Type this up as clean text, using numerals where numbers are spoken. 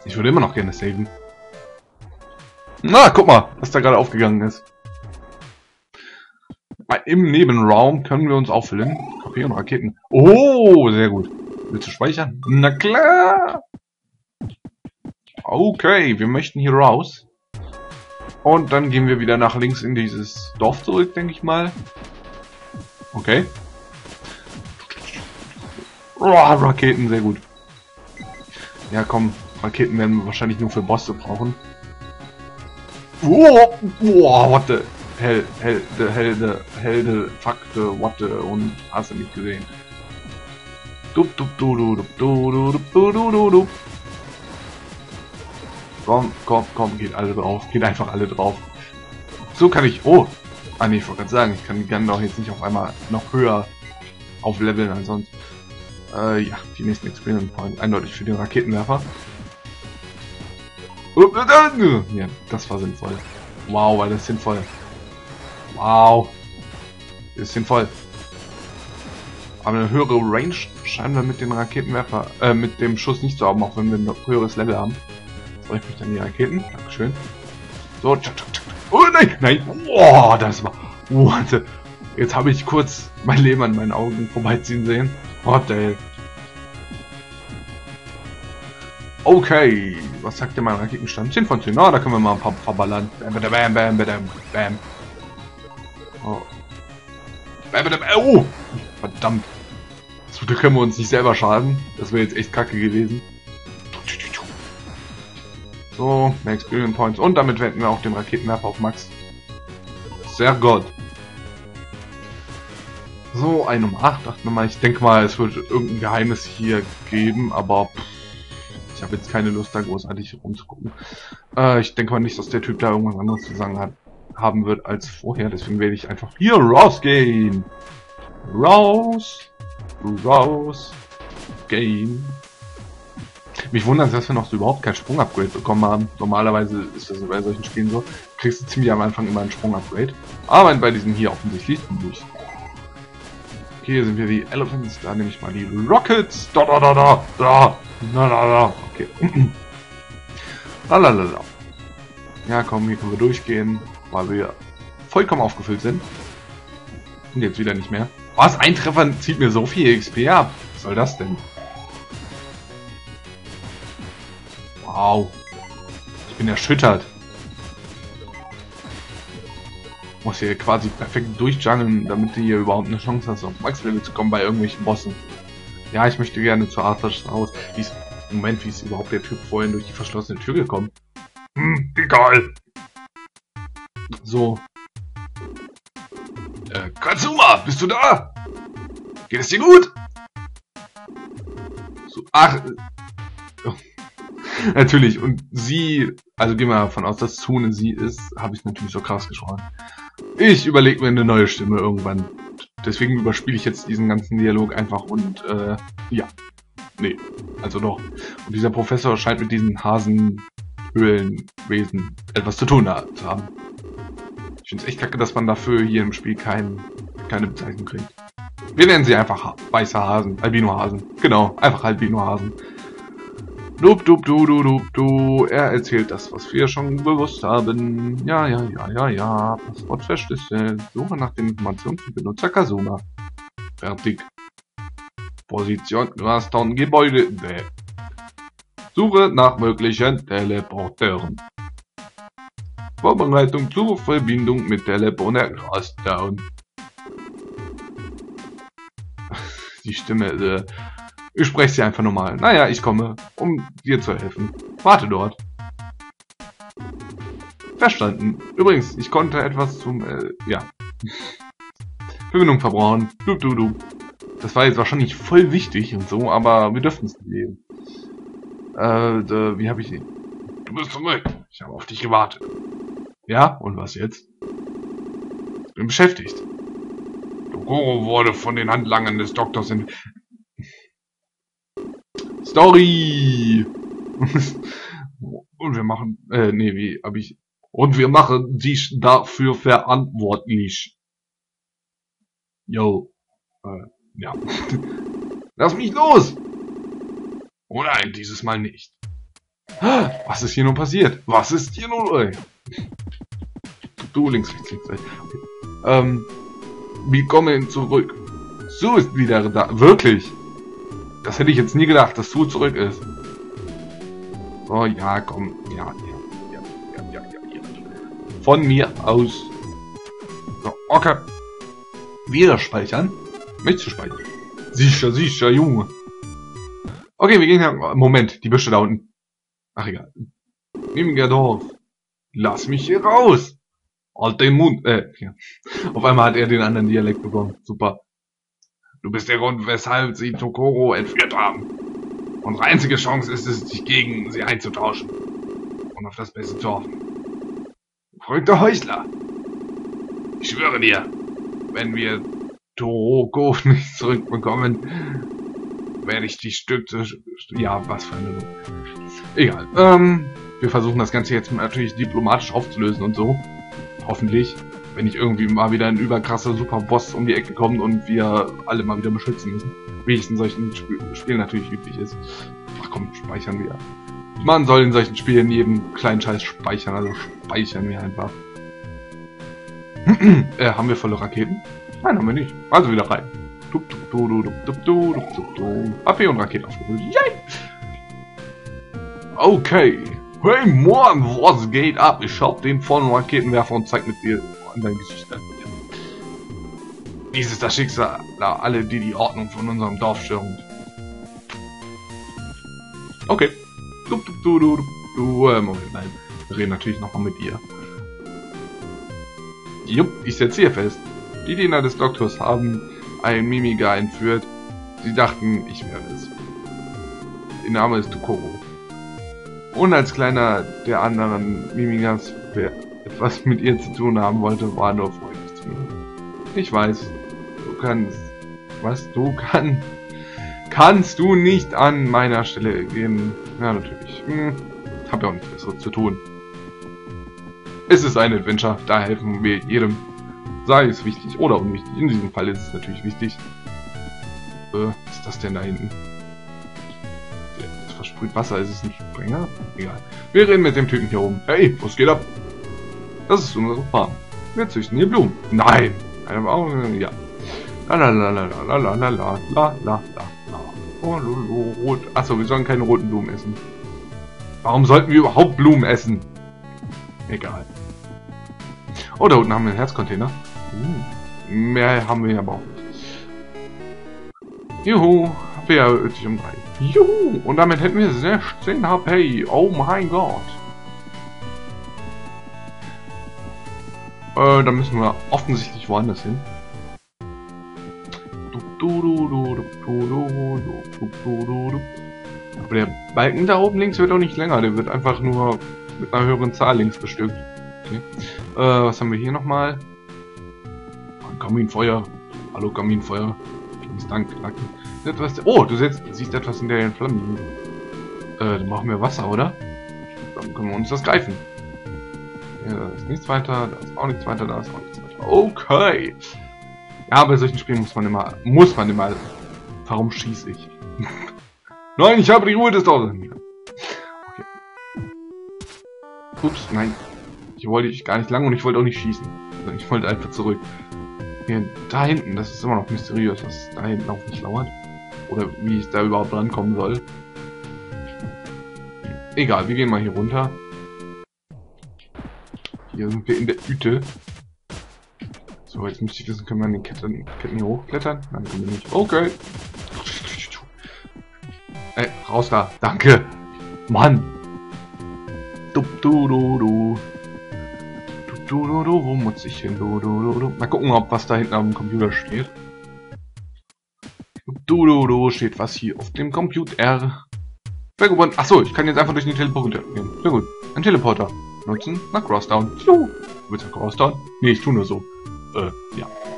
Ich würde immer noch gerne saven. Na, guck mal, was da gerade aufgegangen ist. Im Nebenraum können wir uns auffüllen. Kaffee und Raketen. Oh, sehr gut. Willst du speichern? Na klar. Okay, wir möchten hier raus. Und dann gehen wir wieder nach links in dieses Dorf zurück, denke ich mal. Okay. Oh, Raketen, sehr gut. Ja, komm. Raketen werden wir wahrscheinlich nur für Bosse brauchen. Oh, what the hell, Helde, Fakte, what the, und hast du nicht gesehen. Komm, geht alle drauf, geht einfach alle drauf. So kann ich, oh, nee, ich wollte gerade sagen, ich kann gerne doch jetzt nicht auf einmal noch höher aufleveln als sonst. Ja, die nächsten Experience Points, eindeutig für den Raketenwerfer. Ja, das war sinnvoll. Wow, war das sinnvoll. Wow. Ist sinnvoll. Aber eine höhere Range scheinen wir mit den Raketenwerfer, mit dem Schuss nicht zu haben, auch wenn wir ein höheres Level haben. So, ich möchte dann die Raketen. Dankeschön. So, oh nein. Oh, das war. Warte. Jetzt habe ich kurz mein Leben an meinen Augen vorbeiziehen sehen. What the hell. Okay, was sagt denn mein Raketenstand? 10 von 10. Na, da können wir mal ein paar verballern. Bam. Oh. Oh! Verdammt. So, da können wir uns nicht selber schaden. Das wäre jetzt echt kacke gewesen. So, mehr Experience Points. Und damit wenden wir auch den Raketenwerfer auf Max. Sehr gut. So, ein Nummer 8. Dachte mal, ich denke mal, es wird irgendein Geheimnis hier geben, aber ich habe jetzt keine Lust, da großartig rumzugucken. Ich denke mal nicht, dass der Typ da irgendwas anderes zu sagen haben wird als vorher. Deswegen werde ich einfach hier rausgehen. Raus. Gehen. Mich wundert, dass wir noch so überhaupt kein Sprung-Upgrade bekommen haben. Normalerweise ist das bei solchen Spielen so. Du kriegst ziemlich am Anfang immer ein Sprung-Upgrade. Aber bei diesem hier offensichtlich nicht. Okay, hier sind wir die Elephants. Da nehme ich mal die Rockets. Da. Okay. Lalalala. Ja, komm, hier können wir durchgehen, weil wir vollkommen aufgefüllt sind. Und jetzt wieder nicht mehr. Was? Ein Treffer zieht mir so viel XP ab. Was soll das denn? Wow. Ich bin erschüttert. Muss hier quasi perfekt durchjungeln, damit du hier überhaupt eine Chance hast, auf Max-Level zu kommen bei irgendwelchen Bossen. Ja, ich möchte gerne zu Arthurs Haus. Moment, wie ist überhaupt der Typ vorhin durch die verschlossene Tür gekommen? Egal. So. Kazuma, bist du da? Geht es dir gut? So, ach. Natürlich, und sie, also gehen wir davon aus, dass Tsune sie ist, habe ich natürlich so krass gesprochen. Ich überlege mir eine neue Stimme irgendwann. Deswegen überspiele ich jetzt diesen ganzen Dialog einfach und, ja. Nee, also doch. Und dieser Professor scheint mit diesen Hasenhöhlenwesen etwas zu tun zu haben. Ich finde es echt kacke, dass man dafür hier im Spiel keine Bezeichnung kriegt. Wir nennen sie einfach weißer Hasen, Albino-Hasen. Genau, einfach Albino-Hasen. Er erzählt das, was wir schon bewusst haben. Ja. Passwort verschlüsselt. Suche nach den Informationen für Benutzer Kazuma. Fertig. Position Grasstown Gebäude. Suche nach möglichen Teleporteuren. Vorbereitung zur Verbindung mit Teleporter Grasstown. Die Stimme, ich spreche sie einfach normal. Naja, ich komme, um dir zu helfen. Warte dort. Verstanden. Übrigens, ich konnte etwas zum, ja. Verbindung verbrauchen. Das war jetzt wahrscheinlich voll wichtig und so, aber wir dürfen es nicht lesen. Wie habe ich ihn? Du bist zurück. Ich habe auf dich gewartet. Ja? Und was jetzt? Bin beschäftigt. Dokoro wurde von den Handlangern des Doktors in... Story! Und wir machen... nee, wie habe ich... Und wir machen dich dafür verantwortlich. Yo. Ja. Lass mich los! Oh nein, dieses Mal nicht. Was ist hier nun passiert? Was ist hier nun? Ey. Du links, rechts, links, rechts. Okay. Willkommen zurück. Sue ist wieder da. Wirklich? Das hätte ich jetzt nie gedacht, dass Sue zurück ist. So, ja, komm. Ja. Von mir aus. So, okay. Wieder speichern. Möchtest du speichern? Sicher, Junge. Okay, wir gehen hier. Moment, die Büsche da unten. Ach, egal. Mimigerdorf. Lass mich hier raus. Halt den Mund. Ja. Auf einmal hat er den anderen Dialekt bekommen. Super. Du bist der Grund, weshalb sie Tokoro entführt haben. Unsere einzige Chance ist es, dich gegen sie einzutauschen. Und auf das Beste zu hoffen. Verrückter Heuchler. Ich schwöre dir, wenn wir Toroko nicht zurückbekommen, werde ich die Stücke... Ja, was für eine... Egal. Wir versuchen das Ganze jetzt natürlich diplomatisch aufzulösen und so. Hoffentlich. Wenn nicht irgendwie mal wieder ein überkrasser Superboss um die Ecke kommt und wir alle mal wieder beschützen müssen. Wie es in solchen Spielen natürlich üblich ist. Ach komm, speichern wir. Man soll in solchen Spielen jeden kleinen Scheiß speichern, also speichern wir einfach. Haben wir volle Raketen? Nein, haben wir nicht. Also wieder rein. AP und Rakete aufgerührt. Yay! Okay. Hey Mann, was geht ab? Ich hab den vollen Raketenwerfer und zeig mit dir an dein Gesicht an. Dies ist das Schicksal, alle, die die Ordnung von unserem Dorf stören. Okay. Moment, nein. Wir reden natürlich nochmal mit ihr. Jupp, ich setze hier fest. Die Diener des Doktors haben einen Mimiga entführt. Sie dachten, ich wäre es. Ihr Name ist Tokoro. Und als kleiner der anderen Mimigas, wer etwas mit ihr zu tun haben wollte, war nur freundlich zu mir. Ich weiß, du kannst... Was? Du kannst du nicht an meiner Stelle gehen? Ja, natürlich. Hab ja auch nichts Besseres zu tun. Es ist ein Adventure, da helfen wir jedem. Sei es wichtig oder unwichtig. In diesem Fall ist es natürlich wichtig. Was ist das denn da hinten? Das versprüht Wasser, ist es ein Sprenger? Egal. Wir reden mit dem Typen hier oben. Hey, was geht ab? Das ist unsere Farm. Wir züchten hier Blumen. Nein! Ja. Achso, wir sollen keine roten Blumen essen. Warum sollten wir überhaupt Blumen essen? Egal. Oh, da unten haben wir einen Herzcontainer. Mehr haben wir aber auch nicht. Juhu, HP erhöht sich um 3. Juhu, und damit hätten wir 16 HP. Oh mein Gott. Da müssen wir offensichtlich woanders hin. Aber der Balken da oben links wird auch nicht länger. Der wird einfach nur mit einer höheren Zahl links bestückt. Okay. Was haben wir hier nochmal? Kaminfeuer. Hallo Kaminfeuer. Dank. Oh, du siehst etwas in der Flammen. Dann machen wir Wasser, oder? Dann können wir uns das greifen. Da ist nichts weiter, da ist auch nichts weiter, da ist auch nichts weiter. Okay. Ja, bei solchen Spielen muss man immer... Warum schieße ich? Nein, ich habe die Ruhe des Dorfes. Okay. Ups, nein. Ich wollte gar nicht lang und ich wollte auch nicht schießen. Ich wollte einfach zurück. Hier, da hinten, das ist immer noch mysteriös, was da hinten auf mich lauert. Oder wie ich da überhaupt rankommen soll. Egal, wir gehen mal hier runter. Hier sind wir in der Hütte. So, jetzt müsste ich wissen, können wir an den Ketten hier hochklettern? Nein, können wir nicht. Okay. Ey, raus da. Danke. Mann. Wo muss ich hin? Mal gucken, ob was da hinten auf dem Computer steht. Steht was hier auf dem Computer. Sehr gut. Achso, ich kann jetzt einfach durch den Teleporter gehen. Sehr gut. Ein Teleporter. Nutzen nach Crosstown. Du willst nach Crosstown? Nee, ich tu nur so. Ja.